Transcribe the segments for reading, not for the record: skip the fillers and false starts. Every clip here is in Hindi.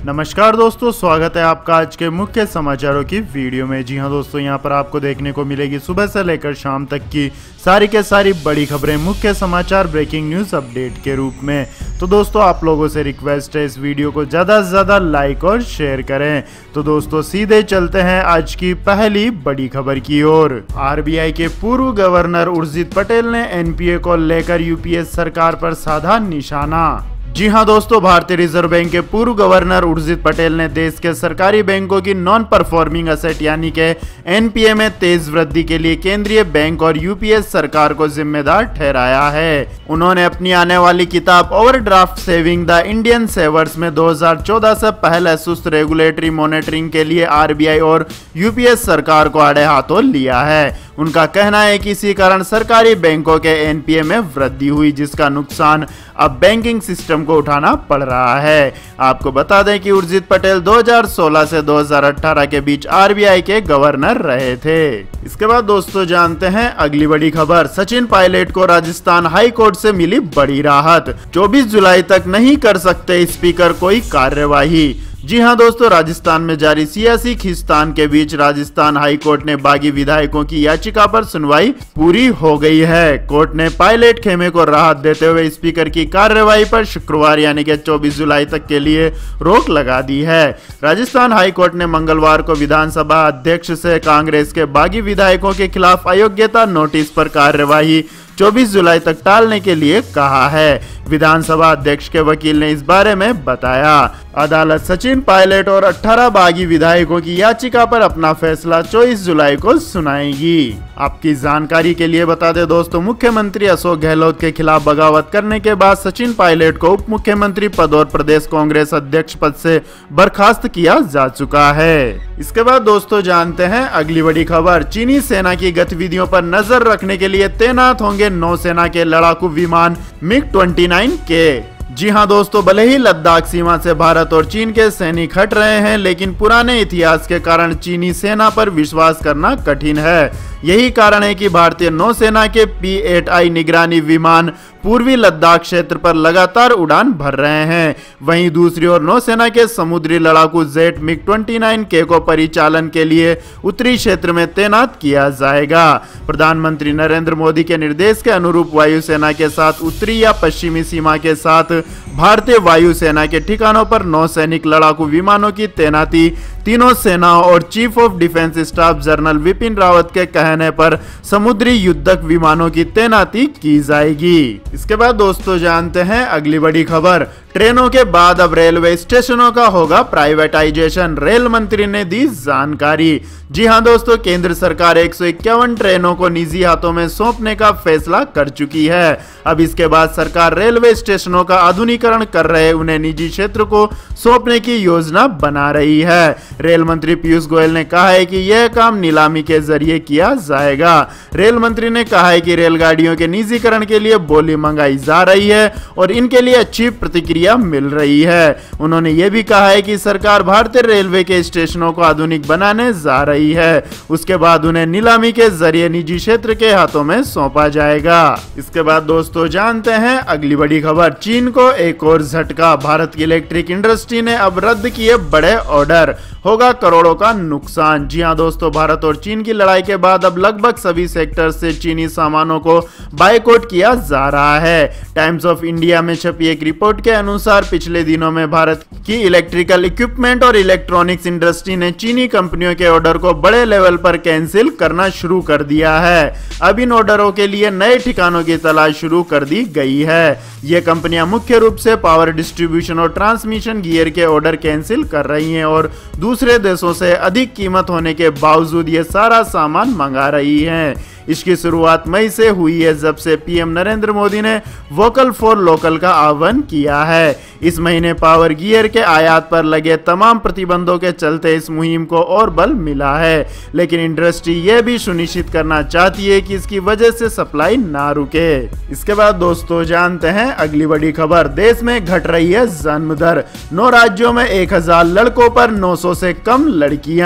नमस्कार दोस्तों, स्वागत है आपका आज के मुख्य समाचारों की वीडियो में। जी हां दोस्तों, यहां पर आपको देखने को मिलेगी सुबह से लेकर शाम तक की सारी के सारी बड़ी खबरें, मुख्य समाचार, ब्रेकिंग न्यूज अपडेट के रूप में। तो दोस्तों, आप लोगों से रिक्वेस्ट है इस वीडियो को ज़्यादा से ज़्यादा लाइक और शेयर करें। तो दोस्तों, सीधे चलते हैं आज की पहली बड़ी खबर की ओर। आरबीआई के पूर्व गवर्नर उर्जित पटेल ने एनपीए को लेकर यूपीए सरकार पर साधा निशाना। जी हां दोस्तों, भारतीय रिजर्व बैंक के पूर्व गवर्नर उर्जित पटेल ने देश के सरकारी बैंकों की नॉन परफॉर्मिंग असेट यानी के एनपीए में तेज वृद्धि के लिए केंद्रीय बैंक और यूपीए सरकार को जिम्मेदार ठहराया है। उन्होंने अपनी आने वाली किताब overdraft saving the Indian savers में 2014 से पहले सुस्त रेगुलेटरी मॉनिटरिंग के लिए आरबीआई और यूपीए सरकार को आड़े हाथों लिया है। उनका कहना है कि इसी कारण सरकारी बैंकों के एनपीए में वृद्धि हुई, जिसका नुकसान अब बैंकिंग सिस्टम को उठाना पड़ रहा है। आपको बता दें कि उर्जित पटेल 2016 से 2018 के बीच आरबीआई के गवर्नर रहे थे। इसके बाद दोस्तों जानते हैं अगली बड़ी खबर। सचिन पायलट को राजस्थान हाई कोर्ट से मिली बड़ी राहत। 24 जुलाई तक नहीं कर सकते स्पीकर कोई कार्यवाही। जी हां दोस्तों, राजस्थान में जारी सियासी खींचतान के बीच राजस्थान हाई कोर्ट ने बागी विधायकों की याचिका पर सुनवाई पूरी हो गई है। कोर्ट ने पायलट खेमे को राहत देते हुए स्पीकर की कार्यवाही पर शुक्रवार यानी कि 24 जुलाई तक के लिए रोक लगा दी है। राजस्थान हाई कोर्ट ने मंगलवार को विधानसभा अध्यक्ष से कांग्रेस के बागी विधायकों के खिलाफ अयोग्यता नोटिस पर कार्यवाही 24 जुलाई तक टालने के लिए कहा है। विधानसभा अध्यक्ष के वकील ने इस बारे में बताया, अदालत सचिन पायलट और 18 बागी विधायकों की याचिका पर अपना फैसला 24 जुलाई को सुनाएगी। आपकी जानकारी के लिए बता दें दोस्तों, मुख्यमंत्री अशोक गहलोत के खिलाफ बगावत करने के बाद सचिन पायलट को उप मुख्यमंत्री पद और प्रदेश कांग्रेस अध्यक्ष पद से बर्खास्त किया जा चुका है। इसके बाद दोस्तों जानते हैं अगली बड़ी खबर। चीनी सेना की गतिविधियों पर नजर रखने के लिए तैनात होंगे नौसेना के लड़ाकू विमान मिग-29 के। जी हां दोस्तों, भले ही लद्दाख सीमा से भारत और चीन के सैनिक हट रहे हैं, लेकिन पुराने इतिहास के कारण चीनी सेना पर विश्वास करना कठिन है। यही कारण है कि भारतीय नौसेना के P-8I निगरानी विमान पूर्वी लद्दाख क्षेत्र पर लगातार उड़ान भर रहे हैं। वहीं दूसरी ओर नौसेना के समुद्री लड़ाकू जेट मिग-29K को परिचालन के लिए उत्तरी क्षेत्र में तैनात किया जाएगा। प्रधानमंत्री नरेंद्र मोदी के निर्देश के अनुरूप वायुसेना के साथ उत्तरी या पश्चिमी सीमा के साथ भारतीय वायुसेना के ठिकानों पर नौसैनिक लड़ाकू विमानों की तैनाती तीनों सेनाओं और chief of defence staff general Vipin Rawat के कहने पर समुद्री युद्धक विमानों की तैनाती की जाएगी। इसके बाद दोस्तों जानते हैं अगली बड़ी खबर। ट्रेनों के बाद अब रेलवे स्टेशनों का होगा प्राइवेटाइजेशन, रेल मंत्री ने दी जानकारी। जी हां दोस्तों, केंद्र सरकार 151 ट्रेनों को निजी हाथों में सौंपने का फैसला कर चुकी है। अब इसके बाद सरकार रेलवे स्टेशनों का आधुनिकीकरण कर रहे उन्हें निजी क्षेत्र को सौंपने की योजना बना रही है। रेल मंत्री पीयूष गोयल ने कहा है कि यह काम नीलामी के जरिए किया जाएगा। रेल मंत्री ने कहा है कि रेलगाड़ियों के निजीकरण के लिए बोली मंगाई जा रही है और इनके लिए अच्छी प्रतिक्रिया मिल रही है। उन्होंने ये भी कहा है कि सरकार भारतीय रेलवे के स्टेशनों को आधुनिक बनाने जा रही है, उसके बाद उन्हें नीलामी के जरिए निजी क्षेत्र के हाथों में सौंपा जाएगा। इसके बाद दोस्तों जानते हैं अगली बड़ी खबर। चीन को एक और झटका, भारत की इलेक्ट्रिक इंडस्ट्री ने अब रद्द किए बड़े ऑर्डर, होगा करोड़ों का नुकसान। जी हां दोस्तों, भारत और चीन की लड़ाई के बाद अब लगभग सभी सेक्टर से चीनी सामानों को बायकॉट किया जा रहा है। टाइम्स ऑफ इंडिया में छपी एक रिपोर्ट के अनुसार पिछले दिनों में भारत की इलेक्ट्रिकल इक्विपमेंट और इलेक्ट्रॉनिक्स इंडस्ट्री ने चीनी कंपनियों के ऑर्डर को बड़े लेवल पर कैंसिल करना शुरू कर दिया है। अब इन ऑर्डरों के लिए नए ठिकानों की तलाश शुरू कर दी गई है। ये कंपनियां मुख्य रूप से पावर डिस्ट्रीब्यूशन और ट्रांसमिशन गियर के ऑर्डर कैंसिल कर रही हैं और दूसरे देशों से अधिक कीमत होने के बावजूद ये सारा सामान मंगा रही हैं। इसकी शुरुआत मई से हुई है, जब से पीएम नरेंद्र मोदी ने वोकल फॉर लोकल का आह्वान किया है। इस महीने पावर गियर के आयात पर लगे तमाम प्रतिबंधों के चलते इस मुहिम को और बल मिला है, लेकिन इंडस्ट्री यह भी सुनिश्चित करना चाहती है कि इसकी वजह से सप्लाई ना रुके। इसके बाद दोस्तों जानते हैं अगली बड़ी खबर। देश में घट रही है जन्म दर, 9 राज्यों में 1000 लड़कों पर 900 से कम लड़कियां।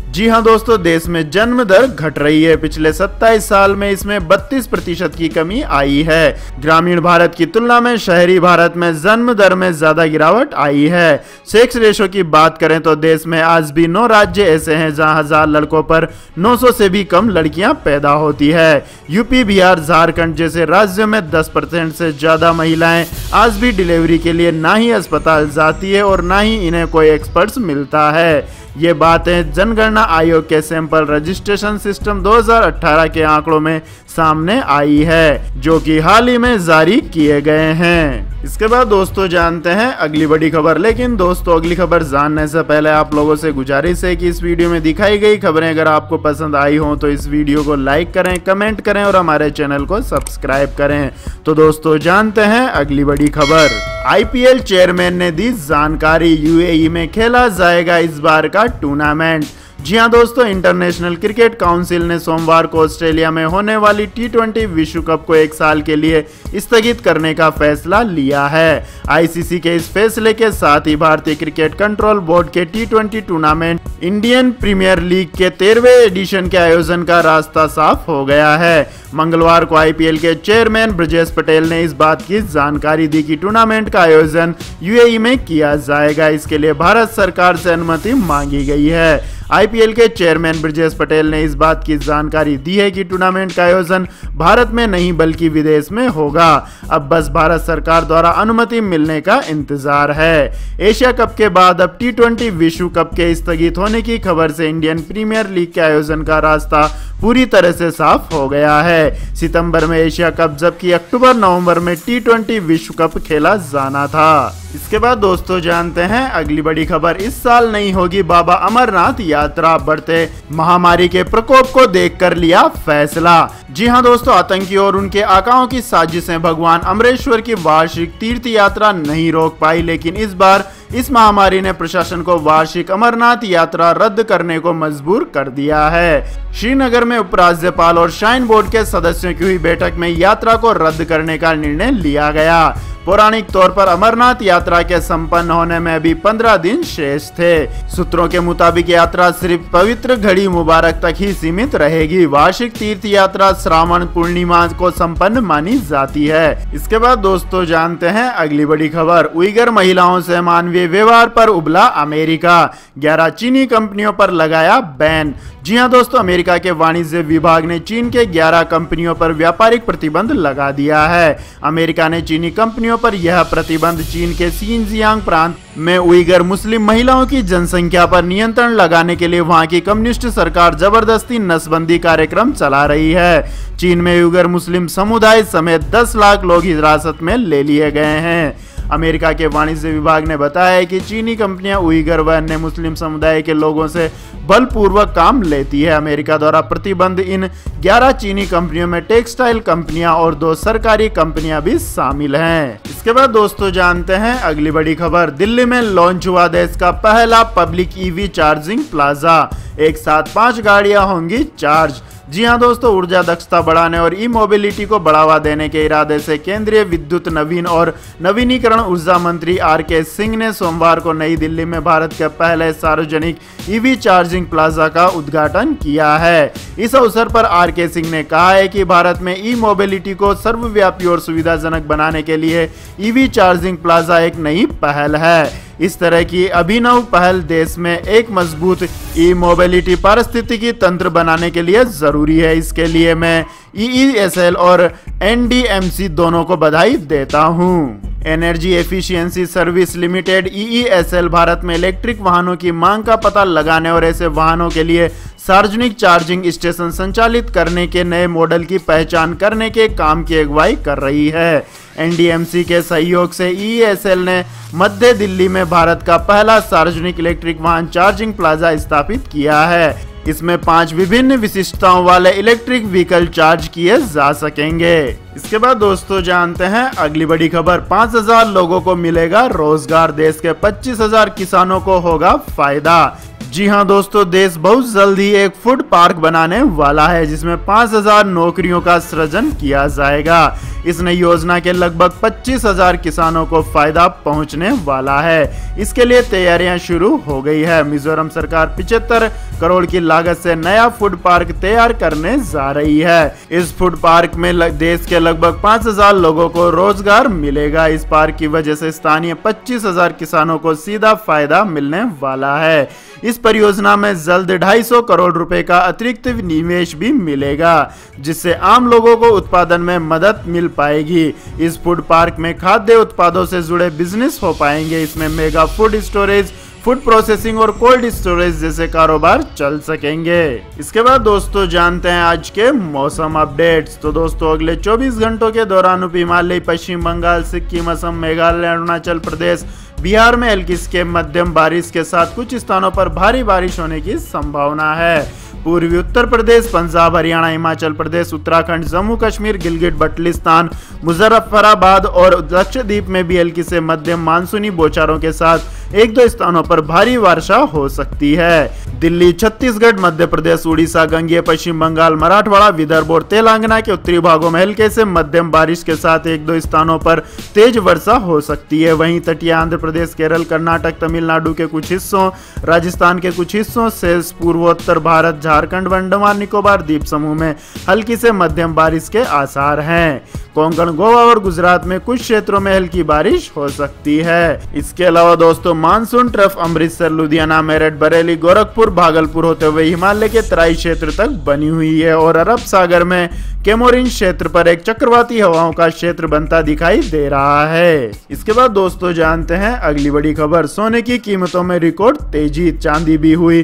जी हां दोस्तों, देश में जन्म दर घट रही है। पिछले 27 साल में इसमें 32% की कमी आई है। ग्रामीण भारत की तुलना में शहरी भारत में जन्म दर में ज्यादा गिरावट आई है। सेक्स रेशो की बात करें तो देश में आज भी 9 राज्य ऐसे हैं जहां 1000 लड़कों पर 900 से भी कम लड़कियां पैदा होती है। यूपी, बिहार, झारखंड जैसे राज्यों में 10% से ज्यादा महिलाएं आज भी डिलीवरी के लिए ना ही अस्पताल जाती है और ना ही इन्हें कोई एक्सपर्ट्स मिलता है। ये बातें जनगणना आयोग के सैंपल रजिस्ट्रेशन सिस्टम 2018 के आंकड़ों में सामने आई है, जो कि हाल ही में जारी किए गए हैं। इसके बाद दोस्तों जानते हैं अगली बड़ी खबर। लेकिन दोस्तों अगली खबर जानने से पहले आप लोगों से गुजारिश है कि इस वीडियो में दिखाई गई खबरें अगर आपको पसंद आई हो तो इस वीडियो को लाइक करें, कमेंट करें और हमारे चैनल को सब्सक्राइब करें। तो दोस्तों जानते हैं अगली बड़ी खबर। आईपीएल चेयरमैन ने दी जानकारी, यूएई में खेला जाएगा इस बार का टूर्नामेंट। जी हां दोस्तों, इंटरनेशनल क्रिकेट काउंसिल ने सोमवार को ऑस्ट्रेलिया में होने वाली T20 विश्व कप को 1 साल के लिए स्थगित करने का फैसला लिया है। आईसीसी के इस फैसले के साथ ही भारतीय क्रिकेट कंट्रोल बोर्ड के T20 tournament Indian premiere league के 13वें एडिशन के आयोजन का रास्ता साफ हो गया है। मंगलवार को आईपीएल के चेयरमैन ब्रजेश पटेल ने इस बात की जानकारी दी कि टूर्नामेंट का आयोजन यूएई में किया जाएगा। इसके लिए भारत सरकार से अनुमति मांगी गई है। आईपीएल के चेयरमैन ब्रजेश पटेल ने इस बात की जानकारी दी है कि टूर्नामेंट का आयोजन भारत में नहीं बल्कि विदेश में होगा। अब बस भारत सरकार द्वारा अनुमति मिलने का इंतजार है। एशिया कप के बाद अब T20 विश्व कप के स्थगित होने की खबर से इंडियन प्रीमियर लीग के आयोजन का रास्ता पूरी तरह से साफ हो गया है। सितंबर में एशिया कप जबकि अक्टूबर नवंबर में T20 विश्व कप खेला जाना था। इसके बाद दोस्तों जानते हैं अगली बड़ी खबर। इस साल नहीं होगी बाबा अमरनाथ यात्रा, बढ़ते महामारी के प्रकोप को देखकर लिया फैसला। जी हां दोस्तों, आतंकी और उनके आकाओं की साजिशें भगवान अमरेश्वर की वार्षिक तीर्थ यात्रा नहीं रोक पाई, लेकिन इस बार इस महामारी ने प्रशासन को वार्षिक अमरनाथ यात्रा रद्द करने को मजबूर कर दिया है। श्रीनगर में उपराज्यपाल और श्राइन बोर्ड के सदस्यों की हुई बैठक में यात्रा को रद्द करने का निर्णय लिया गया। पौराणिक तौर पर अमरनाथ यात्रा के संपन्न होने में अभी 15 दिन शेष थे। सूत्रों के मुताबिक यात्रा सिर्फ पवित्र घड़ी मुबारक तक ही सीमित रहेगी। वार्षिक तीर्थ यात्रा श्रावण पूर्णिमा को संपन्न मानी जाती है। इसके बाद दोस्तों जानते हैं अगली बड़ी खबर। उइगर महिलाओं से मानवीय व्यवहार पर उबला अमेरिका, 11 चीनी कंपनियों पर लगाया बैन। जी हां दोस्तों, अमेरिका के वाणिज्य विभाग ने चीन के 11 कंपनियों पर व्यापारिक प्रतिबंध लगा दिया है। अमेरिका ने चीनी कंपनियों पर यह प्रतिबंध चीन के शिनजियांग प्रांत में उइगर मुस्लिम महिलाओं की जनसंख्या पर नियंत्रण लगाने के लिए वहां की कम्युनिस्ट सरकार जबरदस्ती नसबंदी कार्यक्रम चला रही है। चीन में उइगर मुस्लिम समुदाय समेत 10 लाख लोग हिरासत में ले लिए गए हैं। अमेरिका के वाणिज्य विभाग ने बताया है कि चीनी कंपनियां उइगर व अन्य मुस्लिम समुदाय के लोगों से बलपूर्वक काम लेती है। अमेरिका द्वारा प्रतिबंध इन 11 चीनी कंपनियों में टेक्सटाइल कंपनियां और 2 सरकारी कंपनियां भी शामिल हैं। इसके बाद दोस्तों जानते हैं अगली बड़ी खबर। दिल्ली में लॉन्च हुआ देश का पहला पब्लिक ईवी चार्जिंग प्लाजा, एक साथ 5 गाड़ियां होंगी चार्ज। जी हां दोस्तों, ऊर्जा दक्षता बढ़ाने और ई मोबिलिटी को बढ़ावा देने के इरादे से केंद्रीय विद्युत नवीन और नवीनीकरण ऊर्जा मंत्री आर.के. सिंह ने सोमवार को नई दिल्ली में भारत के पहले सार्वजनिक ईवी चार्जिंग प्लाजा का उद्घाटन किया है। इस अवसर पर आर.के. सिंह ने कहा है कि भारत में ई मोबिलिटी को सर्वव्यापी और सुविधाजनक बनाने के लिए ईवी चार्जिंग प्लाजा एक नई पहल है। इस तरह की अभिनव पहल देश में एक मजबूत ई मोबिलिटी पारिस्थितिकी तंत्र बनाने के लिए जरूरी है। इसके लिए मैं EESL और NDMC दोनों को बधाई देता हूं। Energy efficiency service limited EESL Bharat में इलेक्ट्रिक वाहनों की मांग का पता लगाने और ऐसे वाहनों के लिए सार्वजनिक चार्जिंग स्टेशन संचालित करने के नए मॉडल की पहचान करने के काम की अगुवाई कर रही है। NDMC के सहयोग से EESL ने मध्य दिल्ली में भारत का पहला सार्वजनिक इलेक्ट्रिक वाहन चार्जिंग प्लाजा स्थापित किया है। इसमें 5 विभिन्न विशिष्टताओं वाले इलेक्ट्रिक व्हीकल चार्ज किए जा सकेंगे। इसके बाद दोस्तों जानते हैं अगली बड़ी खबर। 5000 लोगों को मिलेगा रोजगार, देश के 25,000 किसानों को होगा फायदा। जी हां दोस्तों, देश बहुत जल्द ही एक फूड पार्क बनाने वाला है जिसमें 5000 नौकरियों का सृजन किया जाएगा। इस नई योजना के लगभग 25,000 किसानों को फायदा पहुंचने वाला है। इसके लिए तैयारियां शुरू हो गई है। मिजोरम सरकार 75 करोड़ की लागत से नया फूड पार्क तैयार करने जा रही है। इस फूड पार्क में देश के लगभग 5,000 लोगों को रोजगार मिलेगा। इस पार्क की वजह से स्थानीय 25,000 किसानों को सीधा फायदा मिलने वाला है। इस परियोजना में जल्द 250 करोड़ रुपए का अतिरिक्त निवेश भी मिलेगा, जिससे आम लोगों को उत्पादन में मदद मिल पाएगी। इस फूड पार्क में खाद्य उत्पादों से जुड़े बिजनेस हो पाएंगे। इसमें mega food storage, food processing और कोल्ड स्टोरेज जैसे कारोबार चल सकेंगे। इसके बाद दोस्तों जानते हैं आज के मौसम अपडेट्स। तो दोस्तों अगले 24 घंटों के दौरान उप हिमालय, पश्चिम बंगाल, सिक्किम, असम, मेघालय, अरुणाचल प्रदेश, बिहार में हल्की से मध्यम बारिश के साथ कुछ स्थानों पर भारी बारिश होने की संभावना है। पूर्वी उत्तर प्रदेश, पंजाब, हरियाणा, हिमाचल प्रदेश, उत्तराखंड, जम्मू कश्मीर, गिलगिट बल्टिस्तान, मुजफ्फराबाद और लक्षद्वीप में भी हल्की से मध्यम मानसूनी बौछारों के साथ एक दो स्थानों पर भारी वर्षा हो सकती है। दिल्ली, छत्तीसगढ़, मध्य प्रदेश, उड़ीसा, गंगेय पश्चिम बंगाल, मराठवाड़ा, विदर्भ और तेलंगाना के उत्तरी भागों में हल्के से मध्यम बारिश के साथ एक दो स्थानों पर तेज वर्षा हो सकती है। वहीं तटीय आंध्र प्रदेश, केरल, कर्नाटक, तमिलनाडु के कुछ हिस्सों, राजस्थान के कुछ हिस्सों से पूर्वोत्तर भारत, झारखंड, अंडमान निकोबार द्वीप समूह में हल्की से मध्यम बारिश के आसार हैं। कोंकण, गोवा और गुजरात में कुछ क्षेत्रों में हल्की बारिश हो सकती है। इसके अलावा दोस्तों मानसून ट्रफ अमृतसर, लुधियाना, मेरठ, बरेली, गोरखपुर, भागलपुर होते हुए हिमालय के तराई क्षेत्र तक बनी हुई है और अरब सागर में केमोरिन क्षेत्र पर एक चक्रवाती हवाओं का क्षेत्र बनता दिखाई दे रहा है। इसके बाद दोस्तों जानते हैं अगली बड़ी खबर। सोने की कीमतों में रिकॉर्ड तेजी, चांदी भी हुई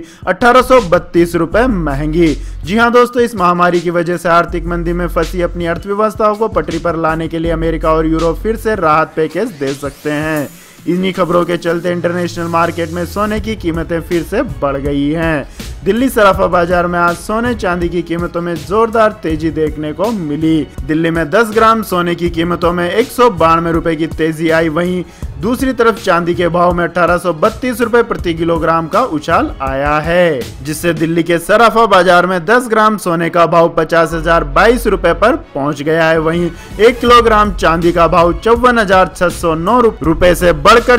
1832 रुपए महंगी। जी हां दोस्तों, इस महामारी की वजह से आर्थिक मंदी में फंसी अपनी अर्थव्यवस्थाओं को पटरी पर लाने के लिए अमेरिका और यूरोप फिर से राहत पैकेज दे सकते हैं। इन्हीं खबरों के चलते इंटरनेशनल मार्केट में सोने की कीमतें फिर से बढ़ गई हैं। दिल्ली सराफा बाजार में आज सोने चांदी की कीमतों में जोरदार तेजी देखने को मिली। दिल्ली में 10 ग्राम सोने की कीमतों में 192 रुपए की तेजी आई। वहीं दूसरी तरफ चांदी के भाव में 1832 रुपए प्रति किलोग्राम का उछाल आया है, जिससे दिल्ली के सराफा बाजार में 10 ग्राम सोने का भाव 50,022 रुपए पर पहुंच गया है। वहीं 1 किलोग्राम चांदी का भाव 54,609 रुपए से बढ़कर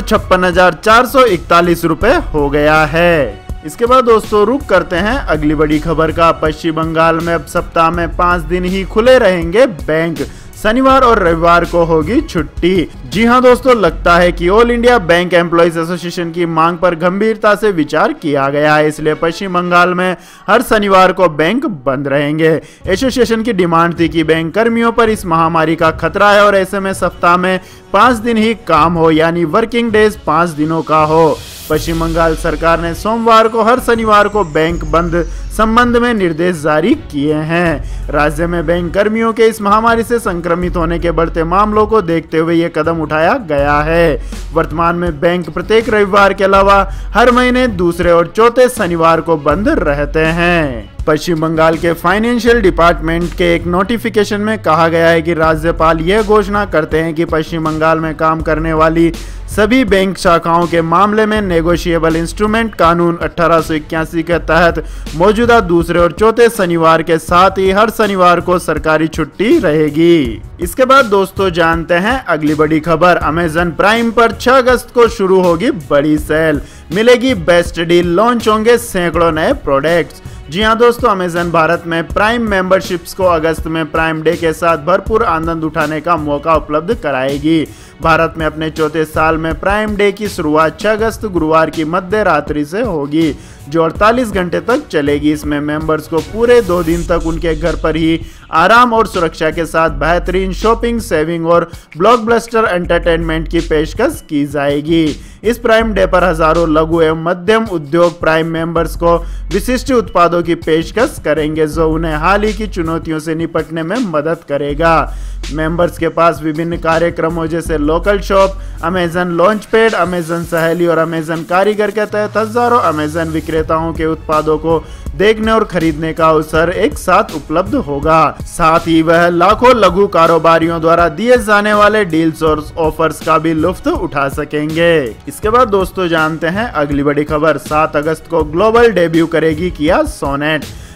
56,441 रुपए हो गया है। इसके बाद दोस्तों रुक करते हैं अगली बड़ी खबर का। पश्चिम बंगाल में अब सप्ताह में 5 दिन ही खुले रहेंगे बैंक, शनिवार और रविवार को होगी छुट्टी। जी हां दोस्तों, लगता है कि all India bank employees association की मांग पर गंभीरता से विचार किया गया है, इसलिए पश्चिम बंगाल में हर शनिवार को बैंक बंद रहेंगे। एसोसिएशन की डिमांड थी कि बैंक कर्मियों पर इस महामारी का खतरा है और ऐसे में सप्ताह में 5 दिन ही काम हो, यानी वर्किंग डेज 5 दिनों का हो। पश्चिम बंगाल सरकार ने सोमवार को हर शनिवार को बैंक बंद संबंध में निर्देश जारी किए हैं। राज्य में बैंक कर्मियों के इस महामारी से संक्रमित होने के बढ़ते मामलों को देखते हुए ये कदम उठाया गया है। वर्तमान में बैंक प्रत्येक रविवार के अलावा हर महीने दूसरे और चौथे शनिवार को बंद रहते हैं। पश्चिम बंगाल के फाइनेंशियल डिपार्टमेंट के एक नोटिफिकेशन में कहा गया है कि राज्यपाल यह घोषणा करते हैं कि पश्चिम बंगाल में काम करने वाली सभी बैंक शाखाओं के मामले में नेगोशिएबल इंस्ट्रूमेंट कानून 1881 के तहत मौजूदा दूसरे और चौथे शनिवार के साथ ही हर शनिवार को सरकारी छुट्टी रहेगी। इसके बाद दोस्तों जानते हैं अगली बड़ी खबर। अमेजन प्राइम पर 6 अगस्त को शुरू होगी बड़ी सेल, मिलेगी बेस्ट डील, लॉन्च होंगे सैकड़ों नए प्रोडक्ट्स। जी हां दोस्तों, अमेजन भारत में प्राइम मेंबरशिप्स को अगस्त में प्राइम डे के साथ भरपूर आनंद उठाने का मौका उपलब्ध कराएगी। भारत में अपने चौथे साल में प्राइम डे की शुरुआत 6 अगस्त गुरुवार की मध्य रात्रि से होगी, जो 48 घंटे तक चलेगी। इसमें मेंबर्स को पूरे 2 दिन तक उनके घर पर ही आराम और सुरक्षा के साथ बेहतरीन शॉपिंग, सेविंग और ब्लॉकबस्टर एंटरटेनमेंट की पेशकश की जाएगी। इस प्राइम डे पर हजारों लघु एवं मध्यम उद्योग प्राइम मेंबर्स को विशिष्ट उत्पादों की पेशकश करेंगे, जो उन्हें हाल ही की चुनौतियों से निपटने में मदद करेगा। मेंबर्स के पास विभिन्न कार्यक्रमों जैसे local shop, Amazon launch pad, Amazon Saheli और अमेजन कारीगर के तहत हजारों अमेजन विक्रेताओं के उत्पादों को देखने और खरीदने का अवसर एक साथ उपलब्ध होगा। साथ ही वह लाखों लघु कारोबारियों द्वारा दिए जाने वाले डील्स और ऑफर्स का भी लुत्फ उठा सकेंगे। इसके बाद दोस्तों जानते हैं अगली बड़ी खबर। 7 अगस्त को ग्लोबल डेब्यू करेगी किया सोनेट।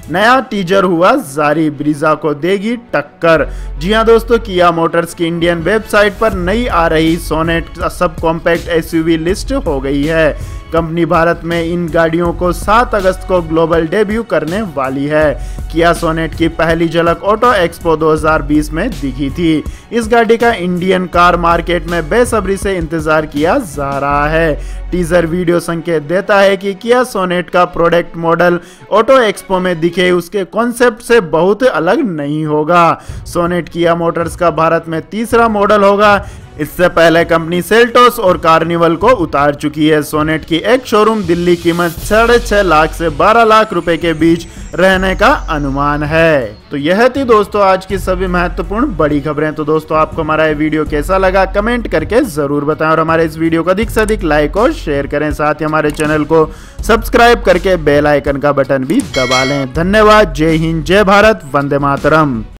नया टीजर हुआ जारी, ब्रीजा को देगी टक्कर। जी हां दोस्तों, किया मोटर्स की इंडियन वेबसाइट पर नई आ रही sonnet sub compact SUV list हो गई है। कंपनी भारत में इन गाड़ियों को 7 अगस्त को ग्लोबल डेब्यू करने वाली है। किया सोनेट की पहली झलक ऑटो एक्सपो 2020 में दिखी थी। इस गाड़ी का इंडियन कार मार्केट में बेसब्री से इंतजार किया जा रहा है। टीजर वीडियो संकेत देता है कि किया सोनेट का प्रोडक्ट मॉडल ऑटो एक्सपो में दिखे उसके कॉन्सेप्ट से बहुत अलग नहीं होगा। सोनेट किया मोटर्स का भारत में तीसरा मॉडल होगा। इससे पहले कंपनी सेल्टोस और कार्निवल को उतार चुकी है। सोनेट की एक शोरूम दिल्ली कीमत 6.5 लाख से 12 लाख रुपए के बीच रहने का अनुमान है। तो यह थी दोस्तों आज की सभी महत्वपूर्ण बड़ी खबरें। तो दोस्तों आपको हमारा ये वीडियो कैसा लगा कमेंट करके जरूर बताएं और हमारे इस वीडियो को अधिक से अधिक लाइक और शेयर करें। साथ ही हमारे चैनल को सब्सक्राइब करके बेल आइकन का बटन भी दबा लें। धन्यवाद। जय हिंद, जय भारत, वंदे मातरम।